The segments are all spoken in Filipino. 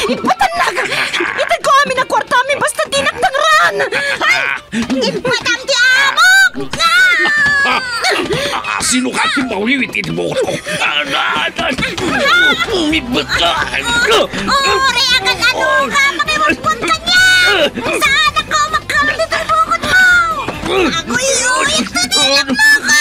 Ipatanag! Itag ko amin na kwarta amin basta dinagtangran! Ay! Ipadam di amok! Sinukat yung mawiwitin mo ko. Umibot ka. Uri agad ano ka! Makiwagpon ka niya! Saan ako magkamali ng bukod mo? Ako iuwit na nilang mo ko!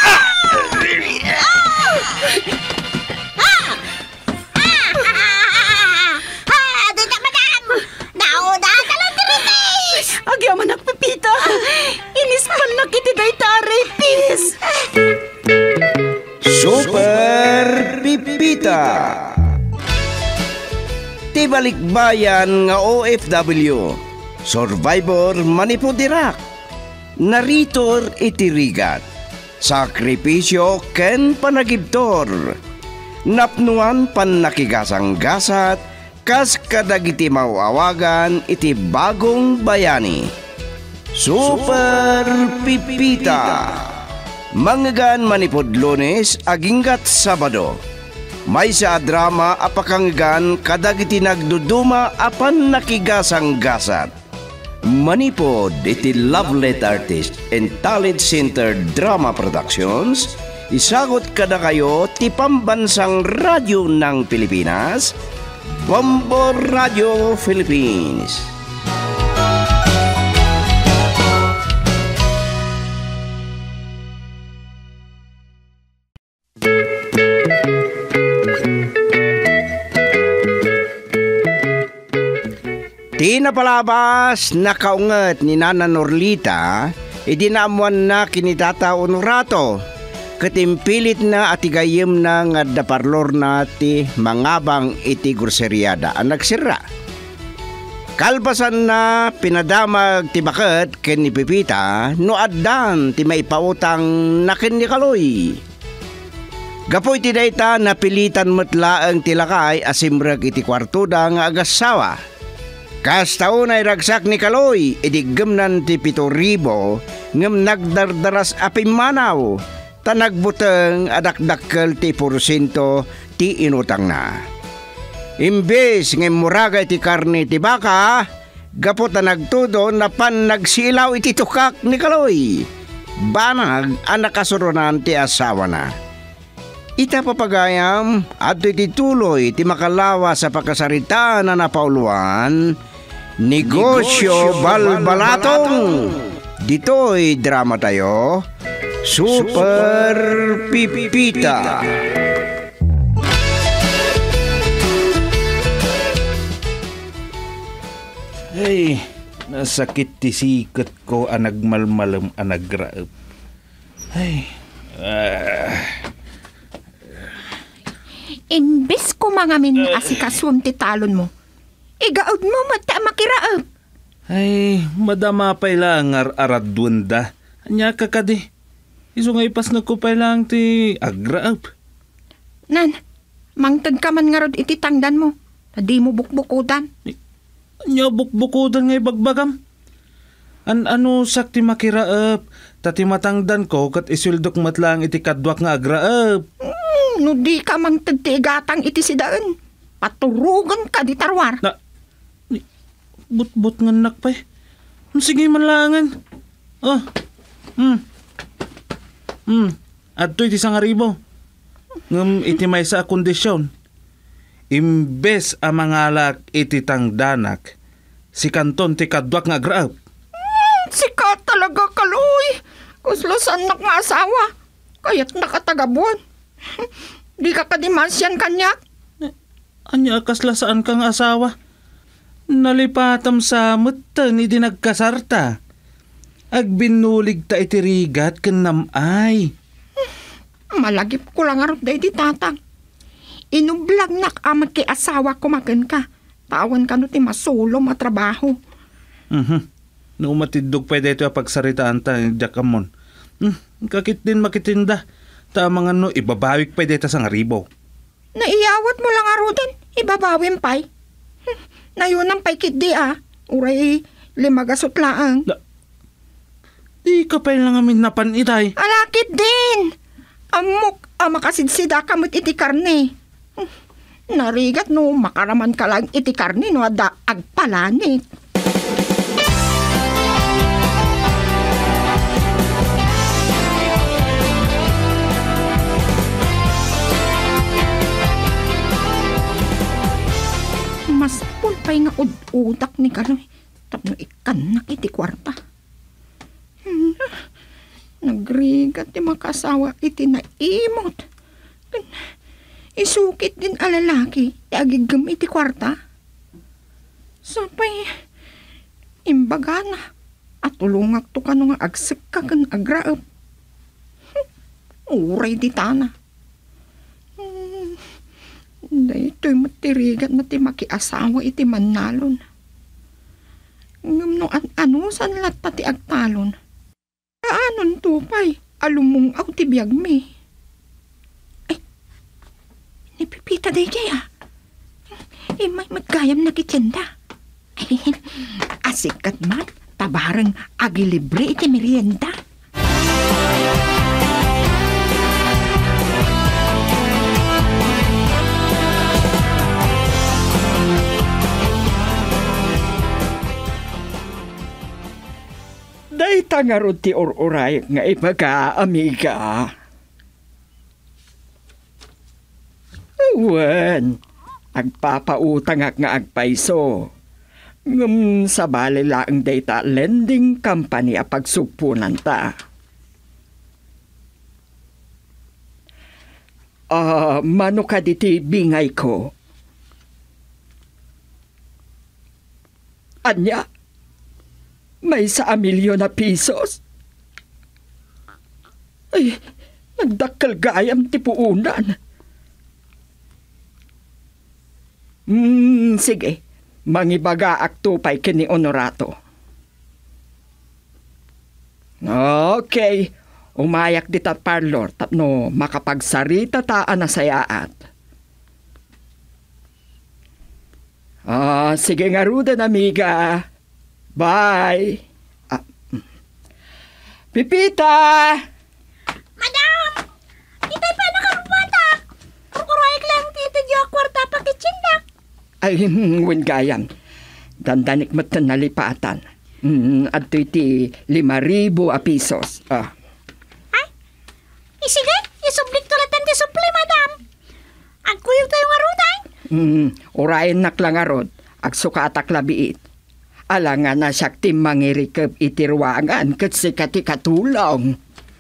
Agyaman ang pipita. Inispan na kitiday taray, pis. Super Pipita. Tibalikbayan nga OFW. Survivor manipudirak. Naritor itirigat. Sakripisyo ken panagibtor. Napnuan pan nakigasang-gasat. Kas kadagiti mawawagan iti bagong bayani. Super Pipita. Manggan manipod Lunes aginggat Sabado. May sa drama apakanggan kadagiti nagduduma apan nakigasang gasat. Manipod iti Lovelet Artist and Talent Center Drama Productions. Isagot kada kayo ti pambansang radyo ng Pilipinas, Bombo Radio Philippines. Di na palabas nakaungat ni Nana Norlita, idinamuan na kinitata Honorato. Katimpilit na at igayim na nga daparlor na ti mangabang iti groceryada ang nagsira. Kalpasan na pinadamag ti baket ken ni Pipita no addan ti maipautang na ken ni Kaloy. Gapoy ti dayta napilitan metlaeng ti lakay asimreg iti kwartuda nga agasawa. Kas taon ay ragsak ni Kaloy idiggemnan ti 7,000 ngem nagdardaras apimanaw. Nagbuteng adakdakkel ti porsyento ti inutang na. Imbes ng muraga iti karne ti baka, gapot na nagtudo na pan nagsilaw iti tukak ni Kaloy. Banag ang nakasurunan ti asawa na. Ita papagayam at iti tuloy ti makalawa sa pagkasarita na napauluan, Negosyo Balbalatong. Dito'y drama tayo, Super Pipita. Ay, nasakit ti sikat ko anagmalmalam anagraep. Ay, Imbes ko mga asikaswam ti talon mo, igaod mo mata makiraep. Ay, madama pa ilang aradwanda. Anya ka kadi. Iso nga ipas nagkupay lang ti agraap. Nan, mangtag ka man nga rod iti tangdan mo. Tadi mo bukbukudan. Anya bukbukudan nga ibagbagam. Ano sakti makiraap. Tati matangdan ko kat isuldok matlang iti kadwak nga agraap. No di ka mangtag ti igatang iti sidaan. Paturugan ka di tarwar. But nga nakpay. Sige man langan. Oh, Adto'y ti sangaribo. Ngam iti may sa kondisyon. Imbes a mangalak iti tangdanak, si kanton ti kadwak nga agraap. Sika talaga Kaloy. Kuslasan nak nga asawa. Kaya't nakatagabuan. Di ka kadimasyan kanyak. Anya kaslasaan kang asawa. Nalipatam sa mutan iti nagkasarta. Agbinulig ta itirigat ken namay. Malagip ko lang arot day di tatang. Inublag nak amat kay asawa ko maken ka. Tawan ka no ti masulo matrabaho. No matidog pa dito pagsaritaan ta jakamon. Kakit din makitinda. Ta mga no ibabawik pa dito sa ngaribo. Naiyawat mo lang arutin. Ibabawin pa'y. Nayunang pa'y kidi Uray limagasot laang. Di ka pa lang amin napan itay. Alakit din. Amok, makasidsida kamot iti karne. Narigat no makaraman ka lang iti karni no ada agpalanit. Mas pulpay nga udak ni Kaloy. Tapno ikanak iti kwarta. Nagrigat ti makasawa iti naimot. Isukit din alalaki ti agigam iti kwarta. Sapay imbaga na at tulungak to ka nga agsik ka kan agraap. Uray di tana. Dahito'y matirigat na ti makiasawa iti manalon. Ngam no ano san latta ti agtalon. Kaanon tupay, alumong aw ti biyag mi. Ay, nipipita day jay may magkayam na kitsyenda. Asikat man, tabarang agilibre iti merienda. Day tangarod ti uray nga ibaga, amiga. Uwan, agpapautang nga agpaiso. Ngam sa bali laang data lending company a pagsugpunan ta. Mano ka diti bingay ko? Anya? May 1,000,000 na pisos. Ay, nagdakkel gayam ti puunan. Sige, mangibaga aktupay kini Honorato. Okay, umayak dita parlor tapno makapagsarita taan na sayaat. Sige nga rudan, amiga. Bye. Pipita! Madam! Itay pa nakarupatak! Kukurayag lang tito diyo kwarta pakitsindak. Ay, wen gayam. Dandanik mo ito nalipatan. At iti 5,000 a pisos. Ay, sige, isublik tulatan ti supli, madam. Agkuyo tayo nga ruday. Orayan naklang arod. Agsukatak labiit. Alangan na siyak ti mangirikab iti ruangan kat si kati katulong.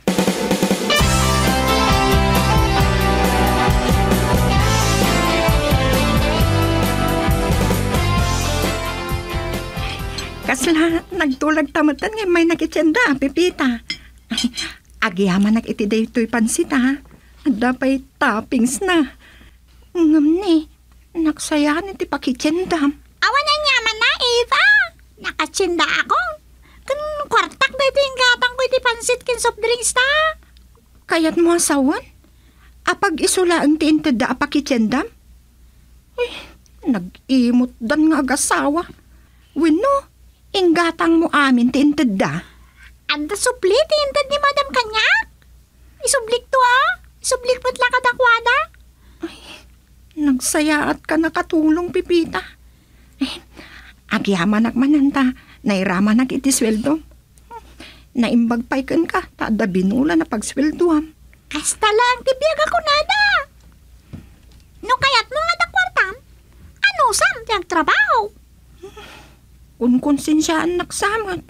Kasla, nagtulag tamatan nga may nakitsenda, Pipita. Agyaman iti daytoy pansita. Dapay toppings na. Ngam ni, naksayahan iti pakitsenda. Awan na nyaman na, Eva. Nakatsinda ako. Kan kwartak na ito yung gatang ko iti pansit kin soft drinks ta. Kayat mo asawan? Apag isulaan ti intada apakitsendam? Uy, nag-imot dan nga agasawa. Wino, inggatang mo amin ti intada. Anda supli ti intad ni Madam Kanyak. Isublik to Isublik mo't lang kadakwada. Nagsayaat ka nakatulong, Pipita. Agyaman mananta, nairaman iti sweldo. Naimbagpay kan ka, tada binula na pagsweldoam. Kasta lang, tibiyag ako nada. No kayat mo nga dakwartam, ano sam tiyag trabaho? Kung konsensyaan naksamot.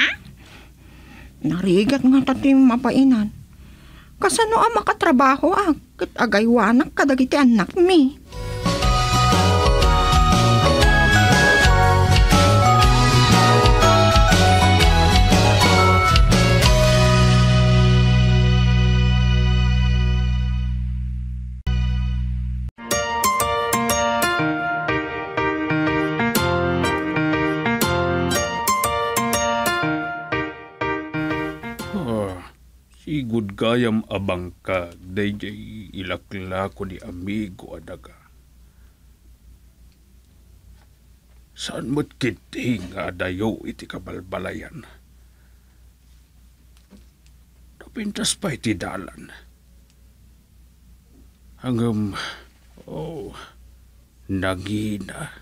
Narigat nga tatim mapainan. Kasano ang makatrabaho kat agaywanak kadagiti anak mi. Igud gayam abang ka, dayjay ilakla ko ni amigo adaga. Saan mo't kiting nga adayo iti kabalbalayan? Napintas pa iti dalan. Hanggang, Nagina.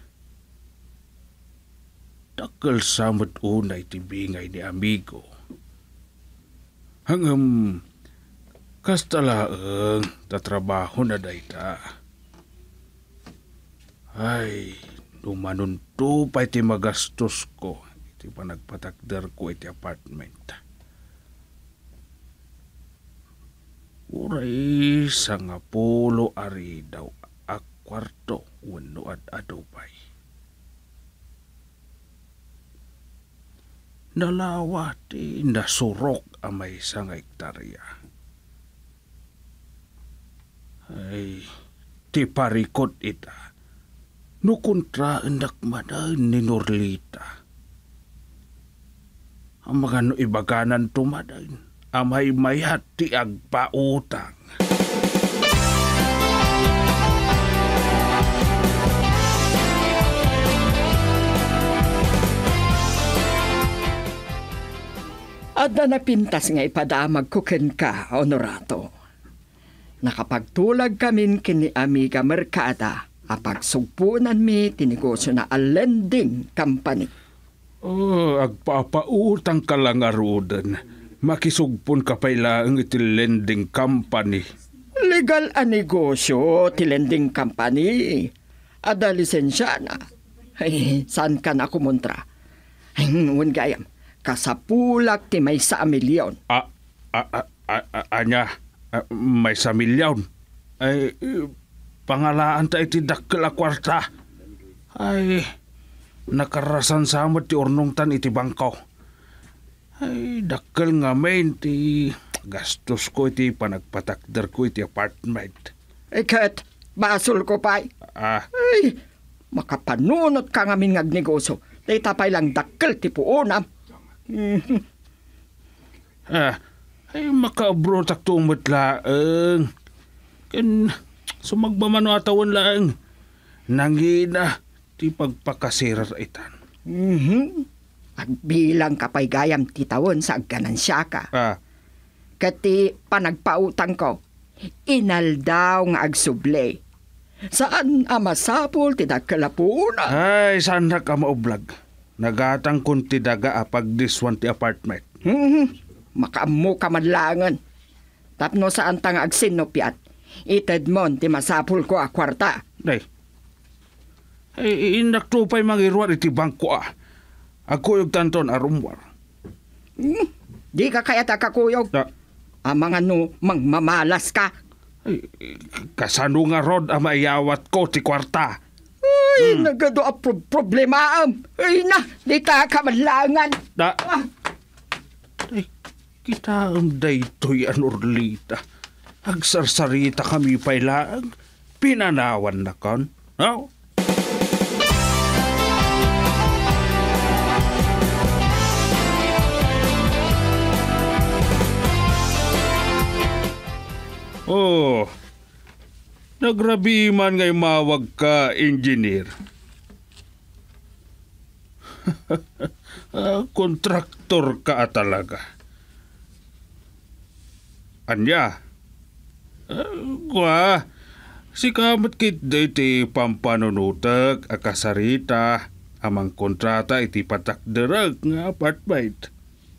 Dakal samot unay tibingay ni amigo. Hangam kastalaang tatrabaho na dayta. Ay, dumanunto pa iti magastos ko. Iti panagpatakder ko iti apartment. Uray sa nga pulo ari daw a kwarto wano at adobay. Nalawati nasurok ang may isang hektarya. Ay, ti parikot ita. Nukontra endak madan ni Norlita. Ang mga no ibaganan tumadan. Amay mayat ti agpautang. Ada na pintas nga ipadamag kuken ka, Honorato. Nakapagtulag kami kini Amiga Mercada, apagsugpunan mi tinegosyo na a lending company. Oh, agpapautang ka lang arudan. Makisugpon ka pailaang iti lending company. Legal a negosyo ti lending company. Ada lisensya na. Ay, saan ka na kumontra? Ay, ngun gayam. Kasapulak ti may sa milyon. Anya, may sa milyon. Ay, pangalaan ta iti dakkel a kwarta. Ay, nakarasan samot ti ornong tan iti bangkaw. Ay, dakkel nga main ti gastos ko iti panagpatakder ko iti apartment. Kat, basol ko pa'y. Ay, makapanunot ka ngamin ngagnegosyo. Day tapay lang dakkel ti puunam. Ay, makaabrotak tumot laang. Kan, sumagbamano atawan laang. Nangina, ti pagpakasirar itan. Agbilang kapay gayam titawon sa ganansya ka. Kati panagpautang ko, inaldaw nga agsublay. Saan amasapol ti dakkalapuna? Ay, saan na ka maublag? Nagatang kun ti daga apagdiswan ti apartment. Makamu ka madlangan. Tapno saan tang agsinupiat. Ited mon ti masapol ko a kwarta. Day, ay inaktupay mangirwar iti bangko . Ako yung tanton arumwar. Di ka kaya takakuyog. Mga no, mangmamalas ka. Ay, kasano nga rod ang maiyawat ko ti kwarta. Ay, nagado a problema am. Ay na, di ka kamadlangan. Ay, kita ang daytoy Norlita. Agsarsarita kami pailaang. Pinanawan na kon. No? Oh, nagrabi man ngay mawag ka, engineer. Kontraktor ka talaga. Anya? Si kamat kit iti pampanunutak akasarita amang kontrata iti patakderag nga apartment.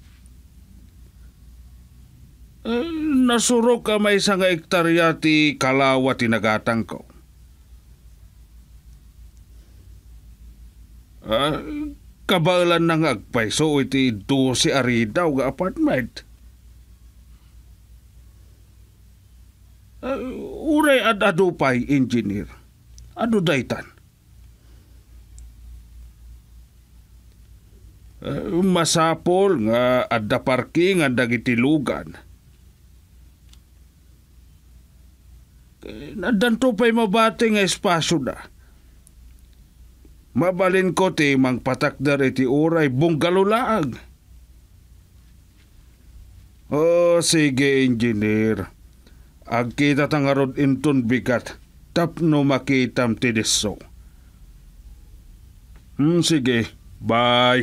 Nasurok ka may isang hektarya ti kalawa tinagatang ko. Kabalan ng agpaiso iti 12 ari daw nga apartment. Uray at adupay, engineer. Ado daytan. Masapol nga adda parking nga dagiti lugan. Nadanto pa'y mabati nga espasyo na. Mabalin ko ti mangpatakder iti uray bunggalulaag. Oh, sige, engineer. Agkita tangarod inton bigat. Tapno makitam ti deso. Sige, bye.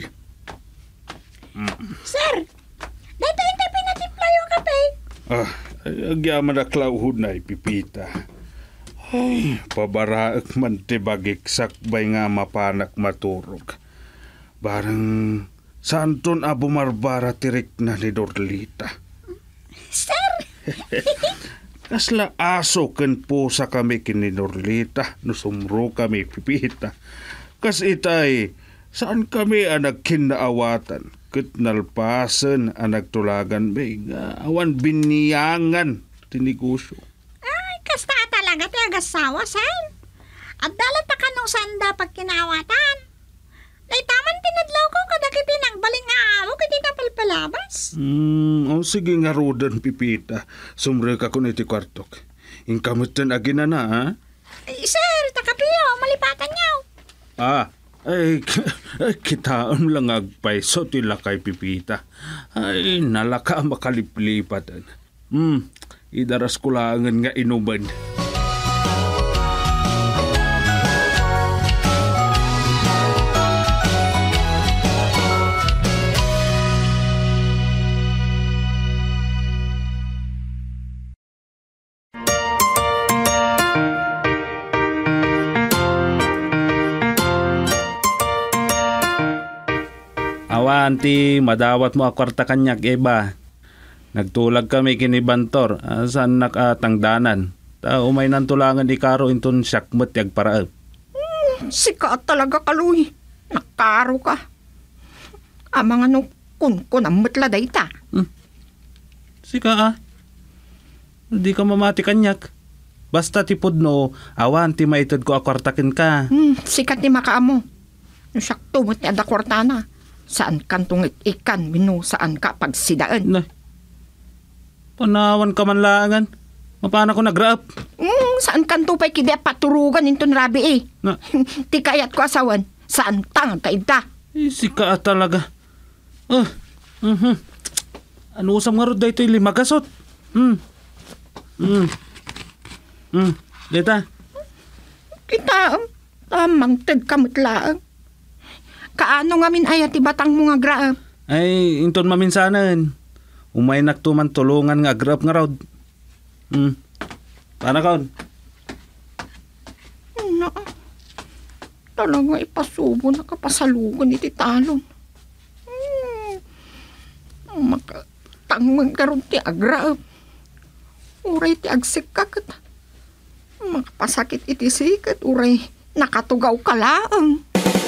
Sir, dito hindi pinatimpla yung kape. Agyaman na klauhod na ipipita. Ay, pabaraak man ti bagiksak bay nga mapanak maturog. Barang saan ton bumarbara tirik na ni Dorlita. Sir, Kasla aso ken pusa kami kini Dorlita, no sumro kami pipita. Kas itay, saan kami ang nagkinaawatan? Ket nalpasen ang nagtulagan bay nga awan biniyangan tinigusyo. ay, kasta talaga ti agasawa, sir. At dalat pa kanong sanda pag kinawatan. Naitaman tinadlaw ko kadakiti nang baling nga awo kiti napalpalabas. Sige nga rodan pipita. Sumre ka kun iti kwartok. Inkamutan agina na, ha? Sir, takapiyo, malipatan niyaw. Kitaon lang agpaiso tila kay pipita. Ay, nalaka makaliplipatan. Idaras ko langan nga inuman. Awanti, madawat mo akwarta kanyak, iba. Nagtulag kami kinibantor, saan nakatangdanan. Umay nang tulangan ikaro inton syakmet yag paraap. Sika talaga kaluy. Nakaro ka. Amang ano kun ang matla dayta. Sika Hindi ka mamati kanyak. Basta tipod no, awanti maitod ko akwartakin ka. Sikat ni makaamo. Nasakto mo't ni ada kwartana. Saan kantong ikan minu saan ka pagsidaan. Nay, panawan ka man langan. Mapana ko nagrap. Saan kanto pa'y kidi paturugan inton rabi eh. Na, Ti kayat ko asawan. Saan tang kainta. sika talaga. Ano usam nga rod da ito'y limagasot? Dita. Kita tamang tag kamutlaang. Kaano nga min ayat ibatang mga graap. Ay, inton maminsanan. Umay naktuman tulungan nga agrap nga rod. Paano kaon? Na, talaga ipasubo na kapasalugan iti talon. Makatangman karon ti agraap. Uray ti agsikak. Makapasakit iti sikat. Uray nakatugaw ka laang.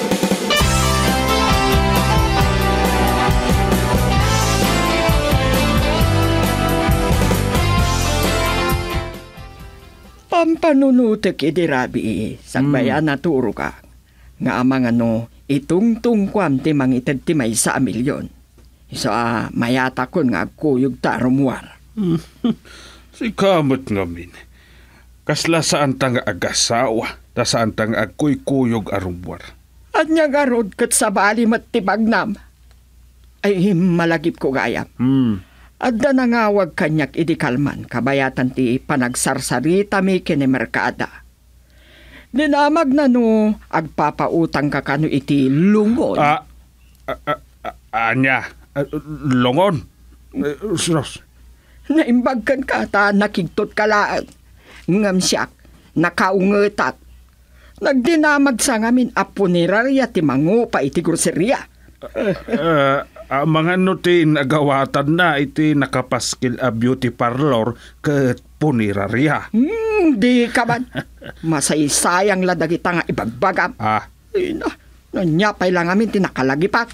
Pampanunutek iti rabi sagbayan na turo ka. Nga amang ano, itungtung kwam ti mangited ti may sa milyon. So mayata kon nga agkuyog ta rumuar. Si kamot ngamin. Kasla saan tang agasawa, ta saan tang agkuy-kuyog arumwar. At niya garod kat sa bali mat ti bagnam. Ay malagip ko gayam. At da nangawag kanyak iti kalman, kabayatan ti panagsarsarita mi kinimerkada. Dinamag na no, agpapautang ka kano iti lungon. Anya, longon. Sus. Naimbagkan ka ta nakigtot kalaan. Ngam siyak, nakaungetat. Nagdinamag sa ngamin apunirarya ti mangupa iti groceria. Mga nutin agawatan na iti nakapaskil a beauty parlor ket punirarya. Di ka man. Masaysayang ladagita nga ibagbagam. Nanyapay lang amin tinakalagipak.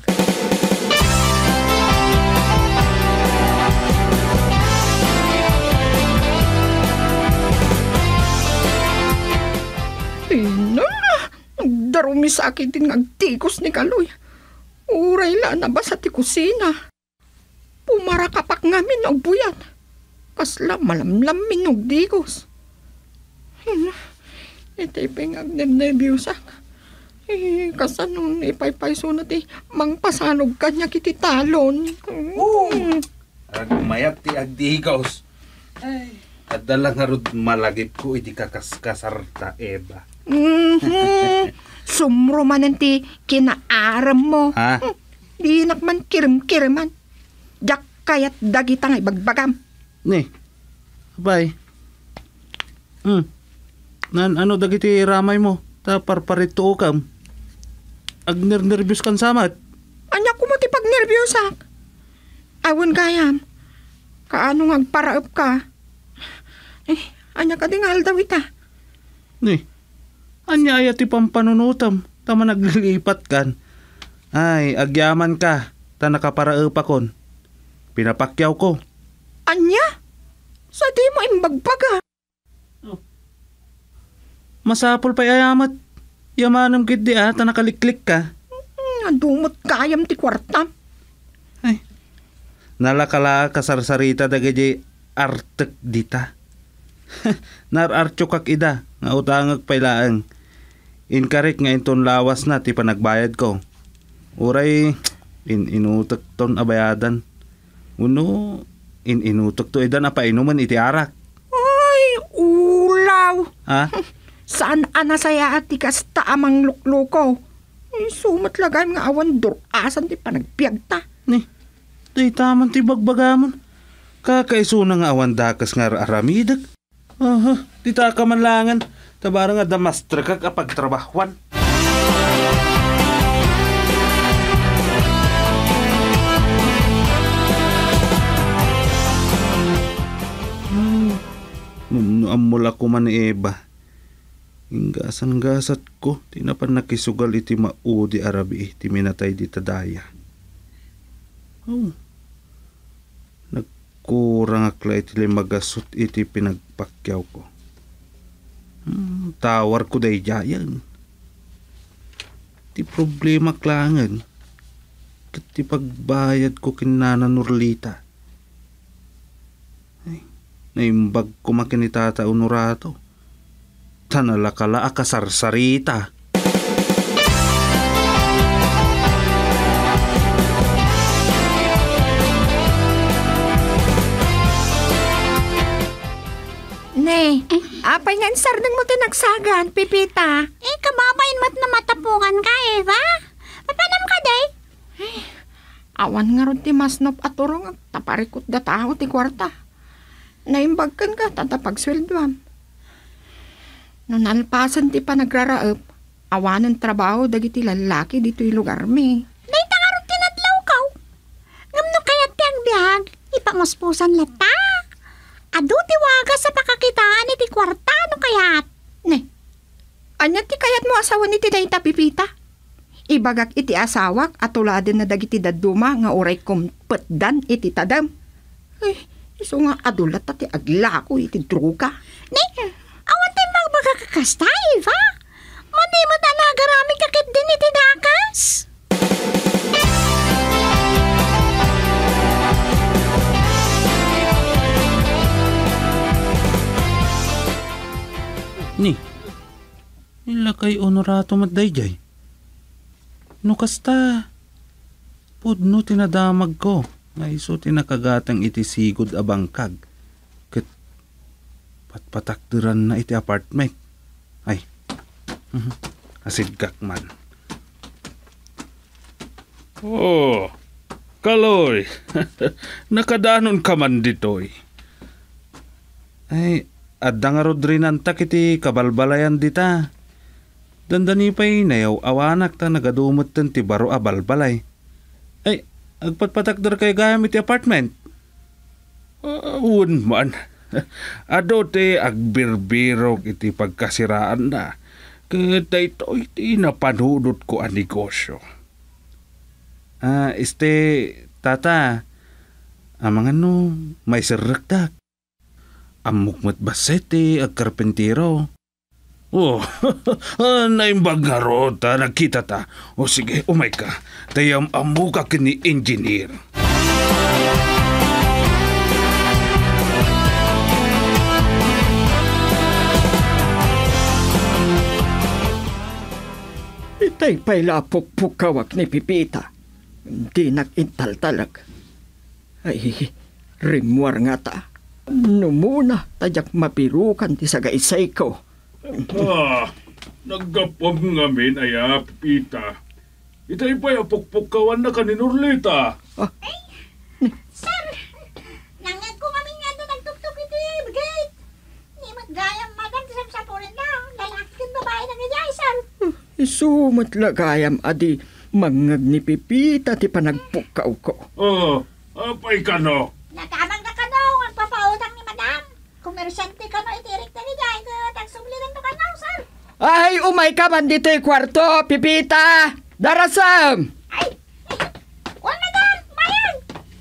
Darumi sa akin din ngagtikos ni Kaloy. Uray la na ba sa ti kusina? Pumarakapak ngamin og buyan. Kasla malamlam minog digos. Itay pingag nervyusak. Kasanong ipaypayso na ti mangpasanog kanya kiti talon. Agmayat ti agdigos. Ay, adala nga rod malagip ko iti kakaskasarta Eva. Sumro man ti kinaaram mo. Ha? Di nakman kirim-kiriman. Jak kayat dagitang ibagbagam. Ni, abay. Ano dagiti ramay mo? Ta parparito kam. Agner-nervyos kan samat. Anya ko mo ti pagnervyosak. Awan kayam. Kaano nga agparaop ka? Anya ka dingal daw ita. Ni, anya ay ti pampanunutam. Tama naglilipat kan. Ay, agyaman ka. Ta nakaparaop akon. Pinapakyaw ko. Anya? Sa di mo imbagbaga. Masapol pa ayamat. Yamanam kit di ta nakaliklik ka. Dumot kayam ti kwarta. Ay, nalakala kasarsarita dagiti artek dita. Nararcho kak ida, nga utangag pailaang. Inkarik nga inton lawas na ti panagbayad ko. Uray, inutok ton abayadan. Uno, inutok to idan apa inuman iti arak. Ay, ulaw. Ha? Saan anasaya ati kasta amang lukluko? Sumat lagay nga awan durasan ti panagpiagta. Ni, di taman ti bagbagamon. Kakaisuna nga awan dakas nga aramidag. Di ta ka manlangan. Tabara nga damastra ka kapag trabahuan. Amula ko man ni Eva. Inggasan-gasat ko, tinapan nakisugal iti maudi arabi iti minatay di tadaya. Nagkurang akla iti limagasot iti pinagpakyaw ko. Tawar ko day jayan. Ti problema klangan. Kat ti pagbayad ko kinana Nurlita. Ay, naimbag ko makinitata unurato. Tanalakala akasarsarita. Ne, apay nga sardang mo tinagsagan, Pipita. Kababayin mo't na matapukan ka, Eva. Papanam ka, day? Awan nga ron ti masnop at urong taparikot da tao ti kwarta. Naimbagkan ka, tatapagsweldoam. Nung nalpasan ti pa nagraraop, awanan trabaho dagiti lalaki dito'y lugar mi. Day tangarot tinadlaw kaw. Ngamno kayat ti agbyag, ipamuspusan lata. Adu ti waga sa pakakitaan iti kwarta no kayat. Ne, anya ti kayat mo asawa ni ti dayta Pipita? Ibagak iti asawak at tuladen na dagiti daduma nga oray kumpetdan iti tadam. Ay, iso nga adulat ti aglako iti druga. Ne, awan tayo magbaga kakasta, Eva. Mani mo talagarami kakit din iti dakas. Ni, ilakay onorato matdayjay. No kasta, pudno tinadamag ko, nga iso tinakagatang iti sigod abangkag. Kat patpatakdiran na iti apartment. Ay, asidgak man. Oh, Kaloy, nakadanon ka man ditoy. Ay, adda nga rodrinanta kiti kabalbalayan dita. Dandani pa'y nayaw awanak ta nagadumot ten ti baro a balbalay. Ay, agpatpatakder kay gayam iti apartment. Un man. Ado te agbirbirok iti pagkasiraan na. Kata ito iti napanudot ko ang negosyo. Tata, amang ano, may sirakdak. Amukmat basete ag karpentero. Oh, naimbag nga rota, nakita ta. O sige, umay ka. Tayam amuka kini engineer. Itay pa'y lapok-pukawak ni Pipita. Di nag-intal-talag. Ay, rimwar nga ta. Numuna, tajak mapirukan ti sagaisay ko. Naggapag ngamin aya, Pita. Itay pa'y apok-pukawan na kaninurlita. Sir, nangag ko kami nga doon nagtuktok iti gate. Ni matgayang madam sa sapunin lang. Isumat lagayam adi mangag ni Pipita ti panagpukaw ko. Apay ka no? Natamang na ka no, magpapautang ni madam. Komersante ka no, itirik na ni Jai, tagsubliran to ka no, sir. Ay, umay ka man dito kwarto, Pipita! Darasam! Ay, wala madam, bayan.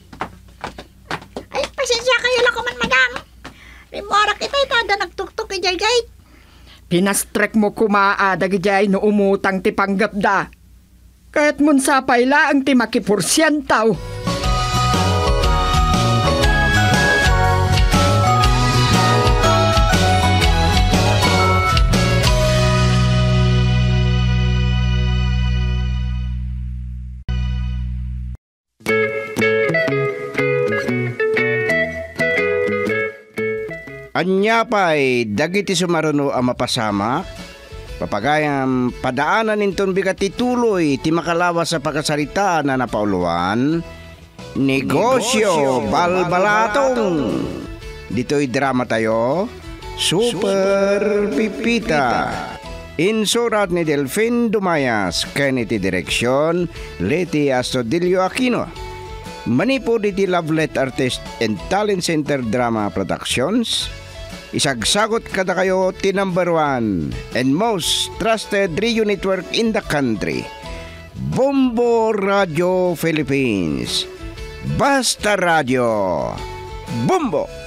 Ay, pasensya kayo lang ko man madam. Rimora kita itada nagtuktok kay Jai Jai. Pinastrek mo kumaada gijay no umutang ti panggap da. Kahit mun sapay la ang ti makipursyentaw. Anya pa'y dagiti sumaruno ang mapasama, papagayam padaanan ninton bigat tituloy ti makalawas sa pagkasarita na napauluan, Negosyo Balbalatong. Dito'y drama tayo, Super Pipita. Insurat ni Delfin Dumayas, Kennedy Direksyon, Leti Astudillo Aquino. Manipod iti Lovelet Artist and Talent Center Drama Productions. Isagsagot kada kayo ti number 1 and most trusted radio network in the country, Bombo Radio Philippines. Basta Radio. Bombo!